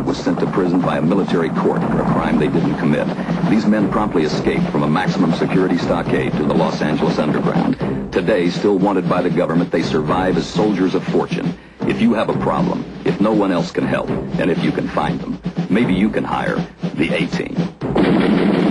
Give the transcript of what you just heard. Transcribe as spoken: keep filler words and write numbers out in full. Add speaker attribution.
Speaker 1: was sent to prison by a military court for a crime they didn't commit. These men promptly escaped from a maximum security stockade to the Los Angeles underground. Today, still wanted by the government, they survive as soldiers of fortune. If you have a problem, if no one else can help, and if you can find them, maybe you can hire the A-Team.